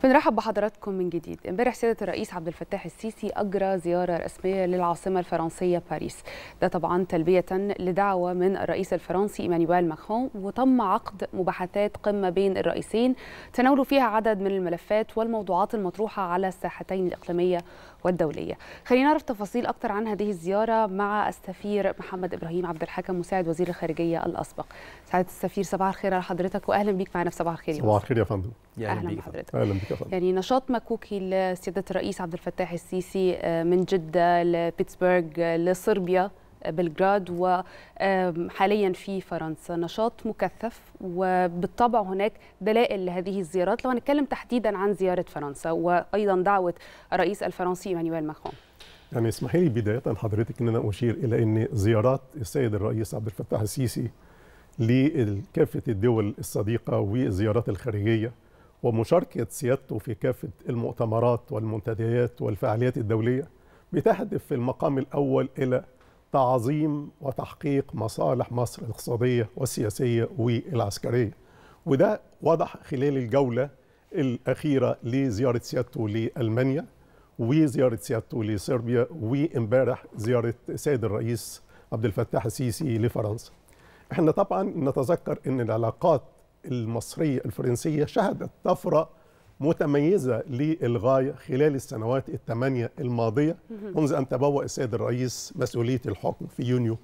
بنرحب بحضراتكم من جديد. امبارح سيادة الرئيس عبد الفتاح السيسي أجرى زيارة رسمية للعاصمة الفرنسية باريس، ده طبعا تلبية لدعوة من الرئيس الفرنسي إيمانويل ماكرون، وتم عقد مباحثات قمة بين الرئيسين تناولوا فيها عدد من الملفات والموضوعات المطروحة على الساحتين الإقليمية والدولية. خلينا نعرف تفاصيل أكثر عن هذه الزيارة مع السفير محمد إبراهيم عبد الحكم مساعد وزير الخارجية الأسبق. سعادة السفير، صباح الخير على حضرتك وأهلا بك معنا في صباح الخير. صباح الخير يا فندم. أهلا بحضرتك. أهلا بك يا فندم. يعني نشاط مكوكي لسيادة الرئيس عبد الفتاح السيسي من جدة لبيتسبرغ لصربيا بلغراد وحاليا في فرنسا، نشاط مكثف وبالطبع هناك دلائل لهذه الزيارات. لو هنتكلم تحديدا عن زيارة فرنسا وأيضا دعوة الرئيس الفرنسي إيمانويل ماكرون. يعني اسمحي لي بداية حضرتك أن أنا أشير إلى أن زيارات السيد الرئيس عبد الفتاح السيسي لكافة الدول الصديقة والزيارات الخارجية ومشاركة سيادته في كافة المؤتمرات والمنتديات والفعاليات الدولية بتهدف في المقام الأول إلى تعظيم وتحقيق مصالح مصر الاقتصادية والسياسية والعسكرية، وده وضح خلال الجولة الأخيرة لزيارة سيادته لألمانيا وزيارة سيادته لصربيا وإمبارح زيارة السيد الرئيس عبد الفتاح السيسي لفرنسا. احنا طبعا نتذكر ان العلاقات المصرية الفرنسية شهدت طفرة متميزة للغاية خلال السنوات الثمانية الماضية منذ أن تبوأ السيد الرئيس مسؤولية الحكم في يونيو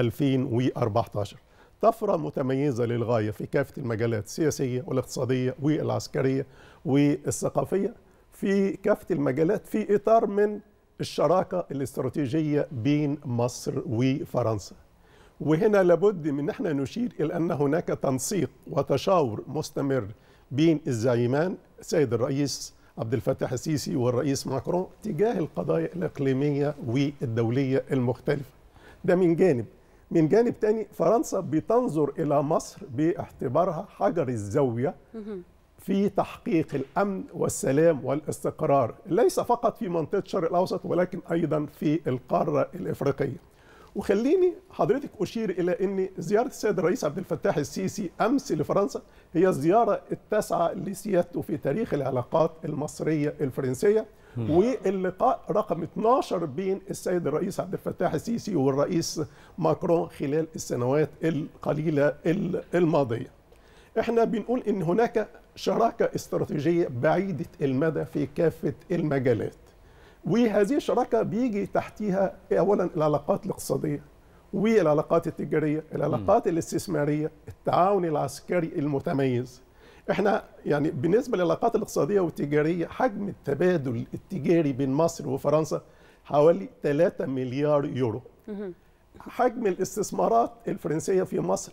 2014. طفرة متميزة للغاية في كافة المجالات السياسية والاقتصادية والعسكرية والثقافية، في كافة المجالات في إطار من الشراكة الاستراتيجية بين مصر وفرنسا. وهنا لابد من احنا نشير إلى أن هناك تنسيق وتشاور مستمر بين الزعيمان السيد الرئيس عبد الفتاح السيسي والرئيس ماكرون تجاه القضايا الإقليمية والدولية المختلفة. ده من جانب. من جانب تاني فرنسا بتنظر إلى مصر باعتبارها حجر الزاوية في تحقيق الأمن والسلام والاستقرار، ليس فقط في منطقة الشرق الأوسط ولكن أيضا في القارة الإفريقية. وخليني حضرتك أشير إلى أن زيارة السيد الرئيس عبد الفتاح السيسي أمس لفرنسا هي الزيارة التاسعة لسيادته في تاريخ العلاقات المصرية الفرنسية، واللقاء رقم 12 بين السيد الرئيس عبد الفتاح السيسي والرئيس ماكرون خلال السنوات القليلة الماضية. احنا بنقول ان هناك شراكة استراتيجية بعيدة المدى في كافة المجالات، وهذه الشراكة بيجي تحتها أولا العلاقات الاقتصادية والعلاقات التجارية، العلاقات الاستثمارية، التعاون العسكري المتميز. احنا يعني بالنسبة للعلاقات الاقتصادية والتجارية حجم التبادل التجاري بين مصر وفرنسا حوالي 3 مليار يورو. حجم الاستثمارات الفرنسية في مصر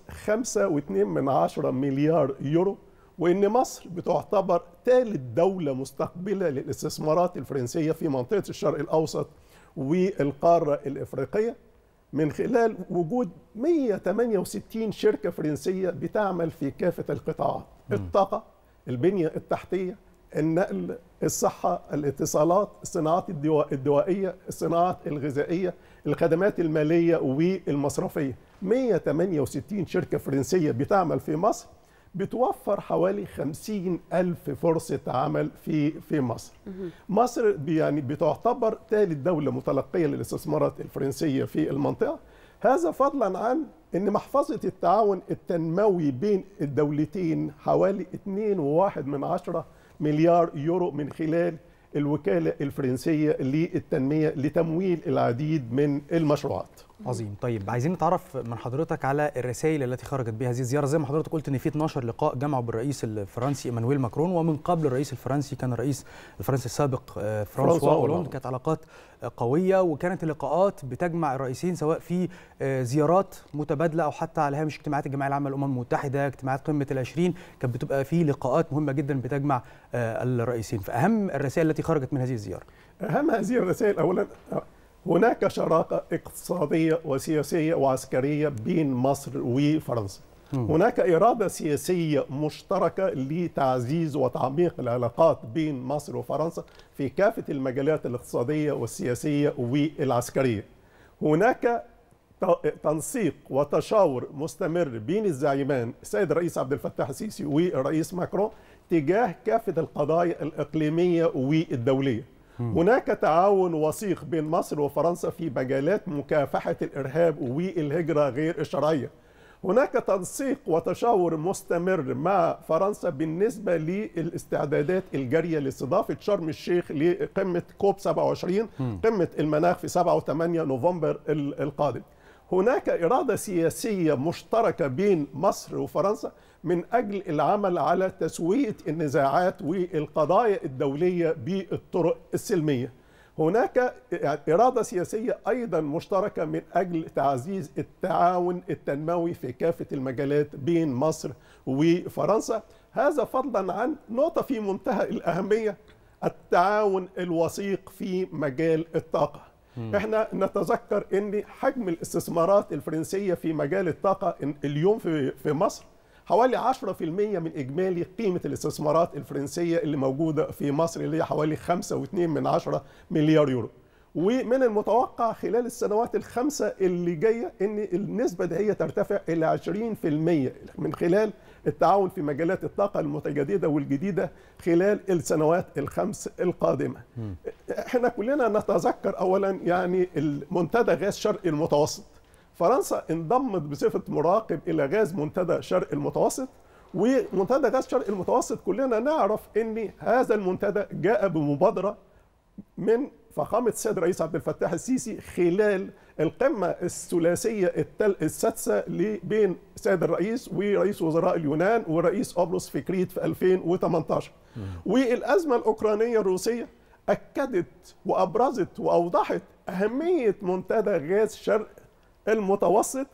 5.2 مليار يورو، وإن مصر بتعتبر ثالث دولة مستقبلة للاستثمارات الفرنسية في منطقة الشرق الأوسط والقارة الإفريقية، من خلال وجود 168 شركة فرنسية بتعمل في كافة القطاعات: الطاقة، البنية التحتية، النقل، الصحة، الاتصالات، الصناعات الدوائية، الصناعات الغذائية، الخدمات المالية والمصرفية. 168 شركة فرنسية بتعمل في مصر، بتوفر حوالي 50,000 فرصة عمل في مصر. مصر يعني بتعتبر ثالث دولة متلقية للاستثمارات الفرنسية في المنطقة، هذا فضلا عن أن محفظة التعاون التنموي بين الدولتين حوالي 2.1 مليار يورو من خلال الوكالة الفرنسية للتنمية لتمويل العديد من المشروعات. عظيم. طيب عايزين نتعرف من حضرتك على الرسائل التي خرجت بها هذه الزياره. زي ما حضرتك قلت ان في 12 لقاء جمعوا بالرئيس الفرنسي ايمانويل ماكرون، ومن قبل الرئيس الفرنسي كان الرئيس الفرنسي السابق فرانسوا أولاند. كانت علاقات قويه، وكانت اللقاءات بتجمع الرئيسين سواء في زيارات متبادله او حتى على هامش اجتماعات الجمعيه العامه للامم المتحده، اجتماعات قمه ال20 كانت بتبقى في لقاءات مهمه جدا بتجمع الرئيسين. فاهم الرسائل التي خرجت من هذه الزياره؟ اهم هذه الرسائل اولا هناك شراكة اقتصادية وسياسية وعسكرية بين مصر وفرنسا. هناك إرادة سياسية مشتركة لتعزيز وتعميق العلاقات بين مصر وفرنسا في كافة المجالات الاقتصادية والسياسية والعسكرية. هناك تنسيق وتشاور مستمر بين الزعيمان السيد الرئيس عبد الفتاح السيسي والرئيس ماكرون تجاه كافة القضايا الإقليمية والدولية. هناك تعاون وثيق بين مصر وفرنسا في مجالات مكافحة الإرهاب والهجرة غير الشرعية. هناك تنسيق وتشاور مستمر مع فرنسا بالنسبة للاستعدادات الجارية لاستضافة شرم الشيخ لقمة كوب 27، قمة المناخ في 7 و8 نوفمبر القادم. هناك إرادة سياسية مشتركة بين مصر وفرنسا من أجل العمل على تسوية النزاعات والقضايا الدولية بالطرق السلمية. هناك إرادة سياسية أيضا مشتركة من أجل تعزيز التعاون التنموي في كافة المجالات بين مصر وفرنسا. هذا فضلا عن نقطة في منتهى الأهمية، التعاون الوثيق في مجال الطاقة. احنا نتذكر ان حجم الاستثمارات الفرنسية في مجال الطاقة اليوم في مصر حوالي 10% من إجمالي قيمة الاستثمارات الفرنسية اللي موجودة في مصر، اللي هي حوالي 5.2 مليار يورو. ومن المتوقع خلال السنوات الخمسة اللي جاية أن النسبة دي هي ترتفع إلى 20% من خلال التعاون في مجالات الطاقة المتجددة والجديدة خلال السنوات الخمس القادمة. احنا كلنا نتذكر أولا يعني المنتدى غاز شرق المتوسط. فرنسا انضمت بصفة مراقب إلى غاز منتدى شرق المتوسط، ومنتدى غاز شرق المتوسط كلنا نعرف أن هذا المنتدى جاء بمبادرة من فخامة السيد الرئيس عبد الفتاح السيسي خلال القمة الثلاثية السادسة بين السيد الرئيس ورئيس وزراء اليونان ورئيس قبرص في كريت في 2018. والأزمة الأوكرانية الروسية أكدت وأبرزت وأوضحت أهمية منتدى غاز شرق المتوسط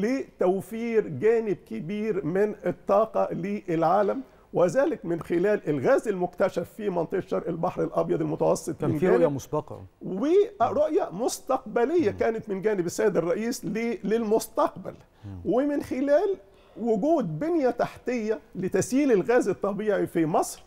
لتوفير جانب كبير من الطاقة للعالم، وذلك من خلال الغاز المكتشف في منطقة شرق البحر الأبيض المتوسط. كان في رؤية مسبقة ورؤية مستقبلية كانت من جانب السيد الرئيس للمستقبل، ومن خلال وجود بنية تحتية لتسييل الغاز الطبيعي في مصر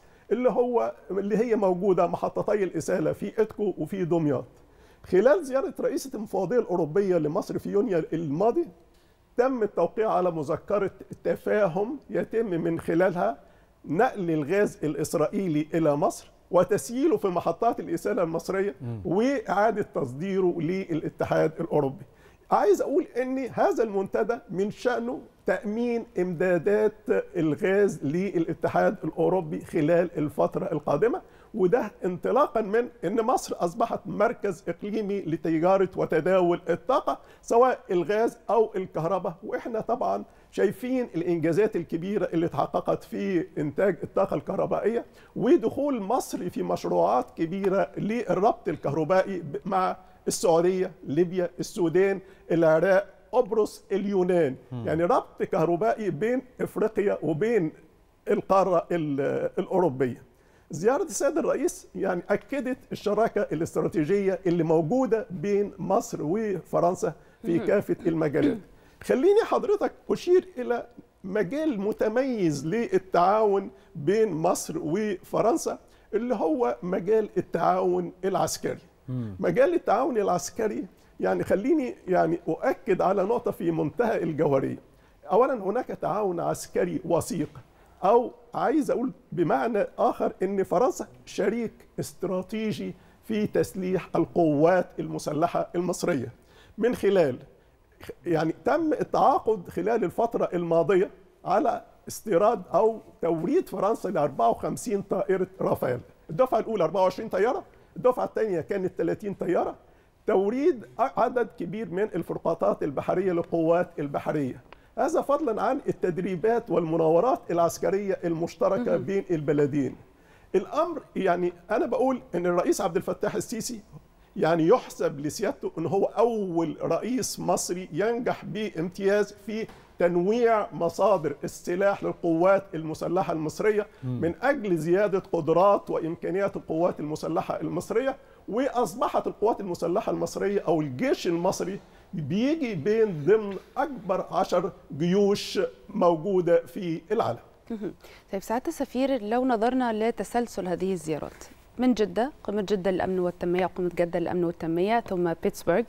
اللي هي موجودة محطتي الإسالة في إدكو وفي دمياط. خلال زيارة رئيسة المفوضية الأوروبية لمصر في يونيو الماضي تم التوقيع على مذكرة تفاهم يتم من خلالها نقل الغاز الإسرائيلي إلى مصر وتسييله في محطات الإسالة المصرية وإعادة تصديره للاتحاد الأوروبي. عايز أقول أن هذا المنتدى من شأنه تأمين إمدادات الغاز للاتحاد الأوروبي خلال الفترة القادمة، وده انطلاقا من أن مصر أصبحت مركز إقليمي لتجارة وتداول الطاقة سواء الغاز أو الكهرباء. وإحنا طبعا شايفين الإنجازات الكبيرة اللي اتحققت في إنتاج الطاقة الكهربائية ودخول مصر في مشروعات كبيرة للربط الكهربائي مع السعودية، ليبيا، السودان، العراق، قبرص، اليونان. يعني ربط كهربائي بين إفريقيا وبين القارة الأوروبية. زيارة السيد الرئيس يعني أكدت الشراكة الاستراتيجية اللي موجودة بين مصر وفرنسا في كافة المجالات. خليني حضرتك أشير إلى مجال متميز للتعاون بين مصر وفرنسا اللي هو مجال التعاون العسكري. مجال التعاون العسكري يعني خليني يعني أؤكد على نقطة في منتهى الجوهرية. أولا هناك تعاون عسكري وثيق، أو عايز أقول بمعنى آخر أن فرنسا شريك استراتيجي في تسليح القوات المسلحة المصرية. من خلال يعني تم التعاقد خلال الفترة الماضية على استيراد أو توريد فرنسا ل 54 طائرة رافال. الدفعة الأولى 24 طيارة، الدفعة الثانية كانت 30 طيارة، توريد عدد كبير من الفرقاطات البحرية للقوات البحرية. هذا فضلا عن التدريبات والمناورات العسكرية المشتركة بين البلدين. الأمر يعني أنا بقول أن الرئيس عبد الفتاح السيسي يعني يحسب لسيادته أنه هو أول رئيس مصري ينجح بامتياز في تنويع مصادر السلاح للقوات المسلحة المصرية من أجل زيادة قدرات وإمكانيات القوات المسلحة المصرية. وأصبحت القوات المسلحة المصرية أو الجيش المصري بيجي بين ضمن أكبر 10 جيوش موجودة في العالم. طيب سعادة السفير، لو نظرنا لتسلسل هذه الزيارات من جدة، قمة جدة للأمن والتنمية وقمة جدة للأمن والتنمية، ثم بيتسبرغ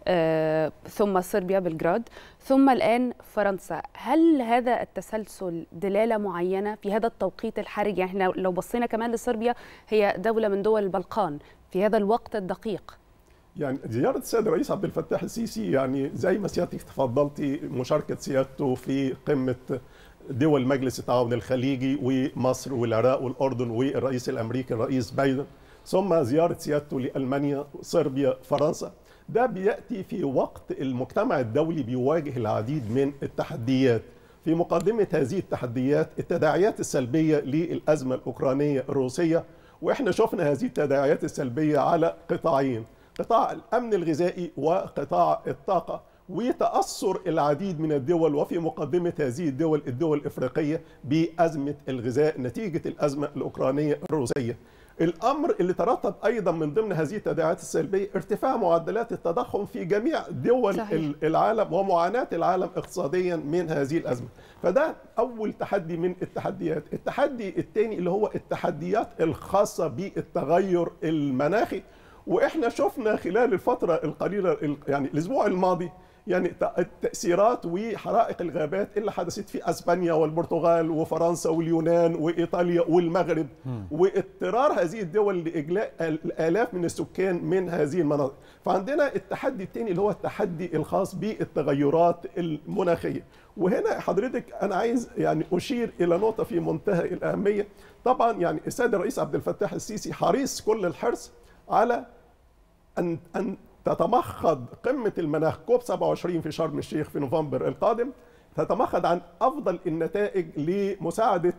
ثم صربيا بلغراد، ثم الآن فرنسا. هل هذا التسلسل دلالة معينة في هذا التوقيت الحرج؟ يعني احنا لو بصينا كمان لصربيا، هي دولة من دول البلقان في هذا الوقت الدقيق. يعني زيارة السيد الرئيس عبد الفتاح السيسي، يعني زي ما سيادتك تفضلتي، مشاركة سيادته في قمة دول مجلس التعاون الخليجي ومصر والعراق والأردن والرئيس الأمريكي الرئيس بايدن، ثم زيارة سيادته لألمانيا، صربيا، فرنسا. ده بيأتي في وقت المجتمع الدولي بيواجه العديد من التحديات. في مقدمة هذه التحديات التداعيات السلبية للأزمة الأوكرانية الروسية، وإحنا شفنا هذه التداعيات السلبية على قطاعين: قطاع الأمن الغذائي وقطاع الطاقة، وتأثر العديد من الدول، وفي مقدمة هذه الدول الإفريقية بأزمة الغذاء نتيجة الأزمة الأوكرانية الروسية. الأمر اللي ترتب أيضا من ضمن هذه التداعيات السلبية ارتفاع معدلات التضخم في جميع دول صحيح. العالم، ومعاناة العالم اقتصاديا من هذه الأزمة. فده أول تحدي من التحديات. التحدي الثاني اللي هو التحديات الخاصة بالتغير المناخي، واحنا شفنا خلال الفتره القليله، يعني الاسبوع الماضي، يعني التاثيرات وحرائق الغابات اللي حدثت في اسبانيا والبرتغال وفرنسا واليونان وايطاليا والمغرب، واضطرار هذه الدول لاجلاء الالاف من السكان من هذه المناطق. فعندنا التحدي الثاني اللي هو التحدي الخاص بالتغيرات المناخيه. وهنا حضرتك انا عايز يعني اشير الى نقطه في منتهى الاهميه. طبعا يعني السيد الرئيس عبد الفتاح السيسي حريص كل الحرص على أن تتمخض قمة المناخ كوب 27 في شرم الشيخ في نوفمبر القادم، تتمخض عن أفضل النتائج لمساعدة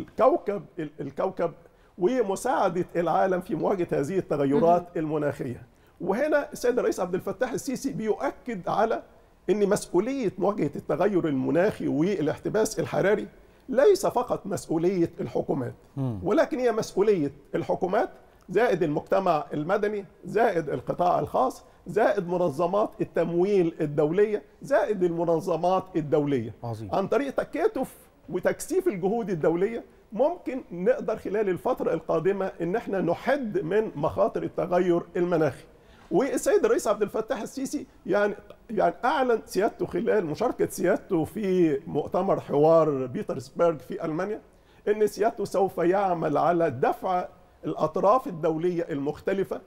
الكوكب ومساعدة العالم في مواجهة هذه التغيرات المناخية. وهنا السيد الرئيس عبد الفتاح السيسي بيؤكد على أن مسؤولية مواجهة التغير المناخي والاحتباس الحراري ليس فقط مسؤولية الحكومات، ولكن هي مسؤولية الحكومات زائد المجتمع المدني، زائد القطاع الخاص، زائد منظمات التمويل الدولية، زائد المنظمات الدولية. عظيم. عن طريق تكاتف وتكثيف الجهود الدولية ممكن نقدر خلال الفترة القادمة ان احنا نحد من مخاطر التغير المناخي. والسيد الرئيس عبد الفتاح السيسي يعني اعلن سيادته خلال مشاركة سيادته في مؤتمر حوار بيترسبرغ في ألمانيا ان سيادته سوف يعمل على دفع الأطراف الدولية المختلفة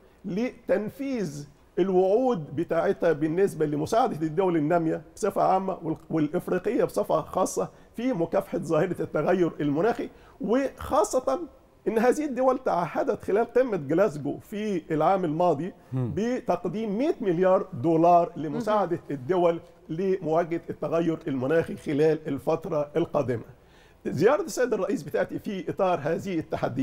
لتنفيذ الوعود بتاعتها بالنسبة لمساعدة الدول النامية بصفة عامة والإفريقية بصفة خاصة في مكافحة ظاهرة التغير المناخي. وخاصة إن هذه الدول تعهدت خلال قمة جلاسكو في العام الماضي بتقديم 100 مليار دولار لمساعدة الدول لمواجهة التغير المناخي خلال الفترة القادمة. زيارة السيد الرئيس بتأتي في إطار هذه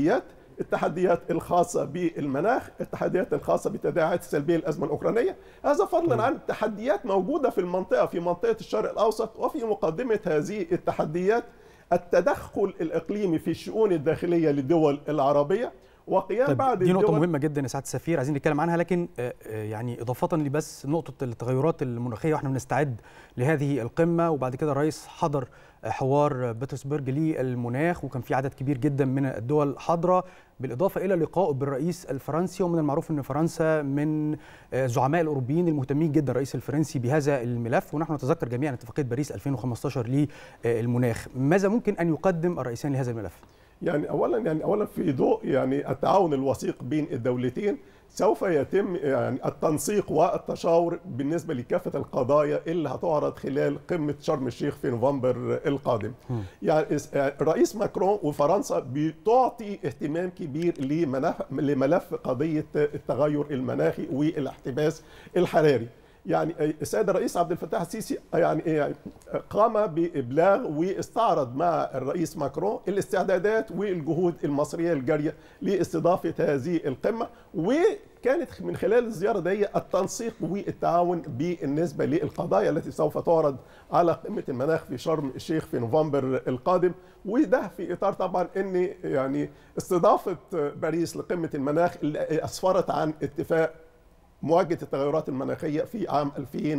التحديات الخاصة بالمناخ، التحديات الخاصة بالتداعيات السلبية للأزمة الأوكرانية، هذا فضلا عن تحديات موجودة في منطقة الشرق الأوسط. وفي مقدمة هذه التحديات التدخل الإقليمي في الشؤون الداخلية للدول العربية وقيام بعض دي نقطة مهمة جدا يا سعادة السفير، عايزين نتكلم عنها، لكن يعني إضافة لبس نقطة التغيرات المناخية واحنا بنستعد لهذه القمة، وبعد كده الرئيس حضر حوار بيترسبرغ للمناخ وكان في عدد كبير جدا من الدول حاضرة، بالإضافة إلى لقائه بالرئيس الفرنسي. ومن المعروف أن فرنسا من زعماء الأوروبيين المهتمين جدا الرئيس الفرنسي بهذا الملف، ونحن نتذكر جميعا اتفاقية باريس 2015 للمناخ. ماذا ممكن أن يقدم الرئيسان لهذا الملف؟ يعني اولا في ضوء يعني التعاون الوثيق بين الدولتين سوف يتم يعني التنسيق والتشاور بالنسبه لكافه القضايا اللي هتعرض خلال قمه شرم الشيخ في نوفمبر القادم. يعني الرئيس ماكرون وفرنسا بتعطي اهتمام كبير لملف قضيه التغير المناخي والاحتباس الحراري. يعني السيد الرئيس عبد الفتاح السيسي يعني قام بإبلاغ واستعرض مع الرئيس ماكرون الاستعدادات والجهود المصرية الجارية لاستضافة هذه القمة، وكانت من خلال الزيارة دي التنسيق والتعاون بالنسبة للقضايا التي سوف تعرض على قمة المناخ في شرم الشيخ في نوفمبر القادم. وده في إطار طبعا أن يعني استضافة باريس لقمة المناخ اللي أسفرت عن اتفاق مواجهة التغيرات المناخية في عام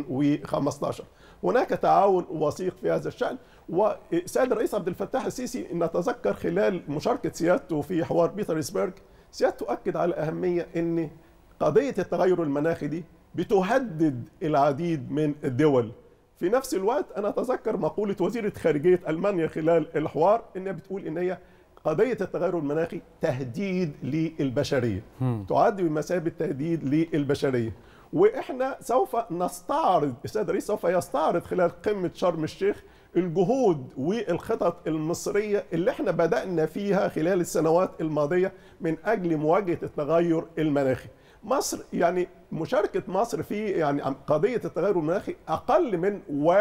2015. هناك تعاون وثيق في هذا الشأن. والسيد الرئيس عبد الفتاح السيسي نتذكر خلال مشاركة سيادته في حوار بيترسبرغ، سيادته أكد على أهمية أن قضية التغير المناخي دي بتهدد العديد من الدول. في نفس الوقت أنا أتذكر مقولة وزيرة خارجية ألمانيا خلال الحوار، إنها بتقول إن هي قضية التغير المناخي تهديد للبشرية، تعد بمثابة تهديد للبشرية. وإحنا سوف نستعرض، السيد الرئيس سوف يستعرض خلال قمة شرم الشيخ الجهود والخطط المصرية اللي احنا بدأنا فيها خلال السنوات الماضية من أجل مواجهة التغير المناخي. مصر يعني مشاركة مصر في يعني قضية التغير المناخي أقل من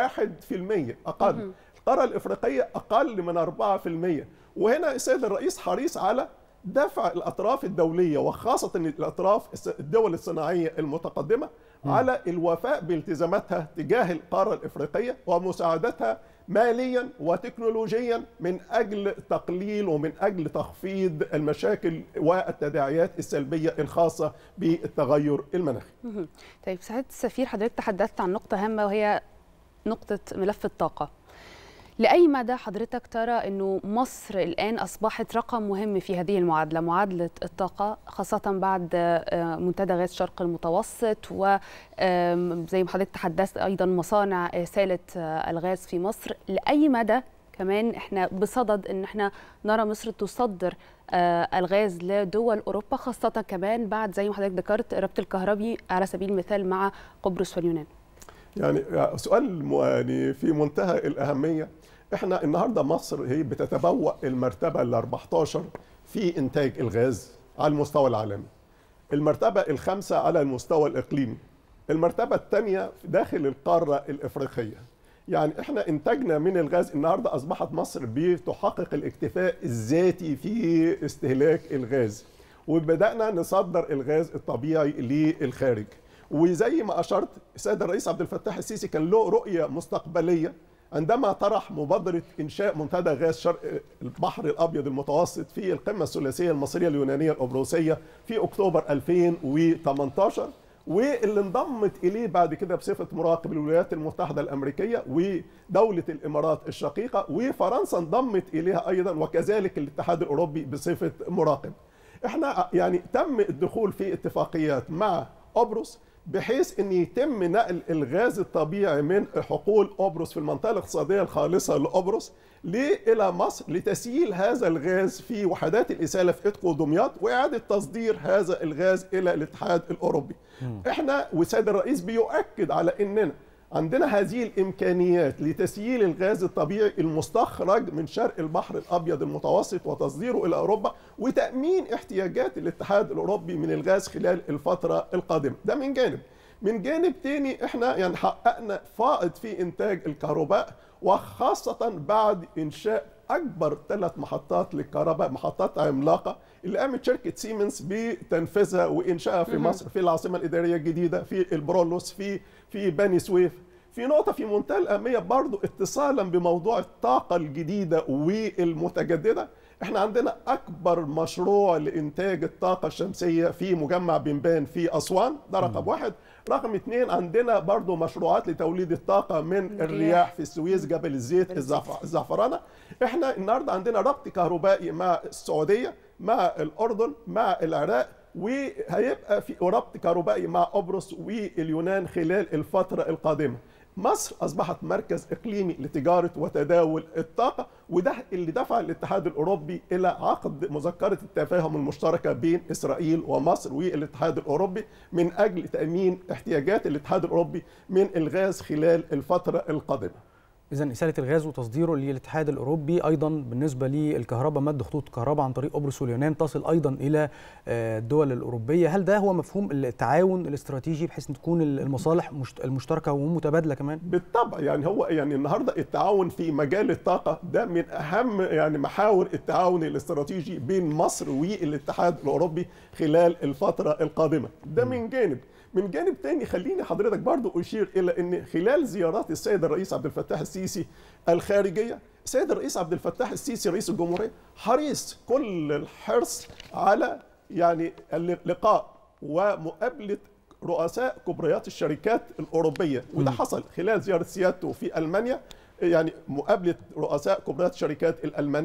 1%، أقل. القارة الإفريقية أقل من 4%. وهنا السيد الرئيس حريص على دفع الأطراف الدولية وخاصة الأطراف الدول الصناعية المتقدمة على الوفاء بالتزاماتها تجاه القارة الإفريقية ومساعدتها ماليا وتكنولوجيا من أجل تقليل ومن أجل تخفيض المشاكل والتداعيات السلبية الخاصة بالتغير المناخي. طيب سعادة السفير، حضرتك تحدثت عن نقطة هامة وهي نقطة ملف الطاقة. لأي مدى حضرتك ترى أنه مصر الآن أصبحت رقم مهم في هذه المعادلة، معادلة الطاقة، خاصة بعد منتدى غاز شرق المتوسط، وزي ما حضرتك تحدثت أيضا مصانع سالة الغاز في مصر؟ لأي مدى كمان احنا بصدد ان احنا نرى مصر تصدر الغاز لدول اوروبا، خاصة كمان بعد زي ما حضرتك ذكرت الربط الكهربي على سبيل المثال مع قبرص واليونان؟ يعني سؤال يعني في منتهى الأهمية. احنا النهارده مصر هي بتتبوأ المرتبة ال 14 في إنتاج الغاز على المستوى العالمي، المرتبة الخامسة على المستوى الإقليمي، المرتبة الثانية داخل القارة الإفريقية. يعني احنا إنتاجنا من الغاز النهارده أصبحت مصر بتحقق الاكتفاء الذاتي في استهلاك الغاز، وبدأنا نصدر الغاز الطبيعي للخارج. وزي ما أشرت، السيد الرئيس عبد الفتاح السيسي كان له رؤية مستقبلية عندما طرح مبادرة إنشاء منتدى غاز شرق البحر الأبيض المتوسط في القمة الثلاثية المصرية اليونانية القبرصية في أكتوبر 2018، واللي انضمت إليه بعد كده بصفة مراقب الولايات المتحدة الأمريكية ودولة الإمارات الشقيقة، وفرنسا انضمت إليها أيضا، وكذلك الاتحاد الأوروبي بصفة مراقب. احنا يعني تم الدخول في اتفاقيات مع قبرص بحيث ان يتم نقل الغاز الطبيعي من حقول قبرص في المنطقه الاقتصاديه الخالصه لقبرص الى مصر لتسييل هذا الغاز في وحدات الاساله في ادكو ودمياط، واعاده تصدير هذا الغاز الى الاتحاد الاوروبي. احنا والسيد الرئيس بيؤكد على اننا عندنا هذه الامكانيات لتسييل الغاز الطبيعي المستخرج من شرق البحر الابيض المتوسط وتصديره الى اوروبا، وتامين احتياجات الاتحاد الاوروبي من الغاز خلال الفتره القادمه. ده من جانب. من جانب تاني احنا يعني حققنا فائض في انتاج الكهرباء، وخاصه بعد انشاء اكبر 3 محطات للكهرباء، محطات عملاقه اللي قامت شركه سيمنز بتنفيذها وانشائها في مصر، في العاصمه الاداريه الجديده، في البرولوس، في بني سويف. في نقطه في منتهى الاهميه برضو اتصالا بموضوع الطاقه الجديده والمتجدده، احنا عندنا اكبر مشروع لانتاج الطاقه الشمسيه في مجمع بنبان في اسوان، ده رقم 1. رقم 2 عندنا برضو مشروعات لتوليد الطاقه من الرياح في السويس، جبل الزيت، الزعفرانه. احنا النهارده عندنا ربط كهربائي مع السعوديه، مع الاردن، مع العراق، وهيبقى في ربط كهربائي مع قبرص واليونان خلال الفتره القادمه. مصر أصبحت مركز إقليمي لتجارة وتداول الطاقة، وده اللي دفع الاتحاد الأوروبي إلى عقد مذكرة التفاهم المشتركة بين إسرائيل ومصر والاتحاد الأوروبي من أجل تأمين احتياجات الاتحاد الأوروبي من الغاز خلال الفترة القادمة. إذن إسالة الغاز وتصديره للاتحاد الأوروبي، أيضا بالنسبة للكهرباء مد خطوط كهرباء عن طريق قبرص واليونان تصل أيضا إلى الدول الأوروبية. هل ده هو مفهوم التعاون الاستراتيجي بحيث أن تكون المصالح المشتركة ومتبادلة كمان؟ بالطبع. يعني هو يعني النهارده التعاون في مجال الطاقة ده من أهم يعني محاور التعاون الاستراتيجي بين مصر والاتحاد الأوروبي خلال الفترة القادمة. ده من جانب. من جانب تاني خليني حضرتك برضو أشير إلى أن خلال زيارات السيد الرئيس عبد الفتاح السيسي الخارجية، السيد الرئيس عبد الفتاح السيسي رئيس الجمهورية حريص كل الحرص على يعني اللقاء ومقابلة رؤساء كبريات الشركات الأوروبية، وده حصل خلال زيارة سيادته في ألمانيا، يعني مقابلة رؤساء كبريات الشركات الألمانية،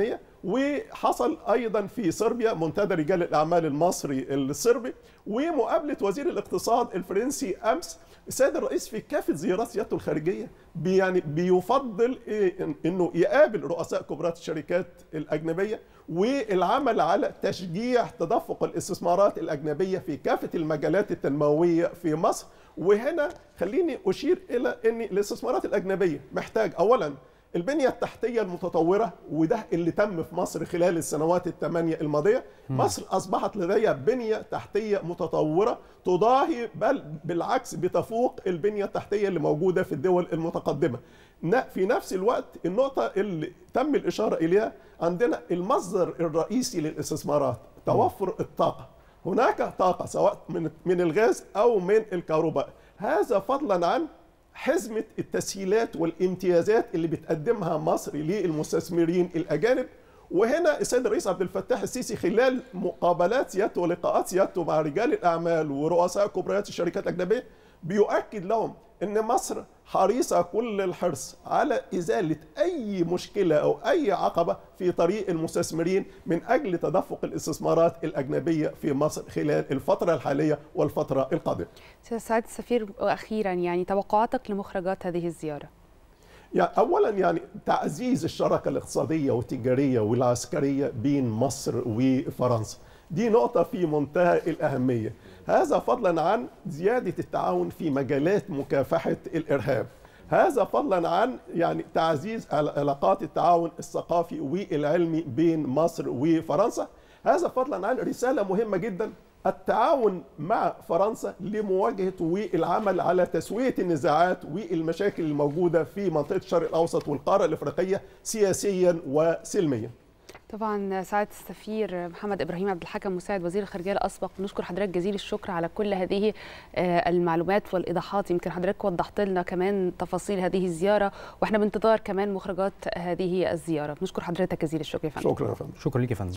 وحصل ايضا في صربيا منتدى رجال الاعمال المصري الصربي، ومقابله وزير الاقتصاد الفرنسي امس. السيد الرئيس في كافه زيارات سيادته الخارجيه يعني بيفضل انه يقابل رؤساء كبرات الشركات الاجنبيه، والعمل على تشجيع تدفق الاستثمارات الاجنبيه في كافه المجالات التنمويه في مصر. وهنا خليني اشير الى ان الاستثمارات الاجنبيه محتاج اولا البنية التحتية المتطورة، وده اللي تم في مصر خلال السنوات ال8 الماضية. مصر أصبحت لديها بنية تحتية متطورة تضاهي بل بالعكس بتفوق البنية التحتية اللي موجودة في الدول المتقدمة. في نفس الوقت النقطة اللي تم الإشارة إليها، عندنا المصدر الرئيسي للاستثمارات توفر الطاقة. هناك طاقة سواء من الغاز أو من الكهرباء، هذا فضلا عن حزمة التسهيلات والامتيازات اللي بتقدمها مصر للمستثمرين الأجانب. وهنا السيد الرئيس عبد الفتاح السيسي خلال مقابلات سيادته ولقاءات سيادته مع رجال الأعمال ورؤساء كبريات الشركات الأجنبية بيؤكد لهم أن مصر حريصة كل الحرص على إزالة أي مشكلة أو أي عقبة في طريق المستثمرين من أجل تدفق الاستثمارات الأجنبية في مصر خلال الفترة الحالية والفترة القادمة. سعادة السفير، وأخيرا يعني توقعاتك لمخرجات هذه الزيارة؟ يعني أولا يعني تعزيز الشراكة الاقتصادية والتجارية والعسكرية بين مصر وفرنسا، دي نقطة في منتهى الأهمية. هذا فضلا عن زيادة التعاون في مجالات مكافحة الإرهاب، هذا فضلا عن يعني تعزيز علاقات التعاون الثقافي والعلمي بين مصر وفرنسا، هذا فضلا عن رسالة مهمة جدا التعاون مع فرنسا لمواجهة والعمل على تسوية النزاعات والمشاكل الموجودة في منطقة الشرق الأوسط والقارة الإفريقية سياسيا وسلميا. طبعا سعادة السفير محمد إبراهيم عبد الحكم مساعد وزير الخارجية الأسبق، بنشكر حضرتك جزيل الشكر على كل هذه المعلومات والإيضاحات. يمكن حضرتك وضحت لنا كمان تفاصيل هذه الزيارة، واحنا بانتظار كمان مخرجات هذه الزيارة. بنشكر حضرتك جزيل الشكر يا فندم. شكرا يا فندم. شكرا لك يا فندم.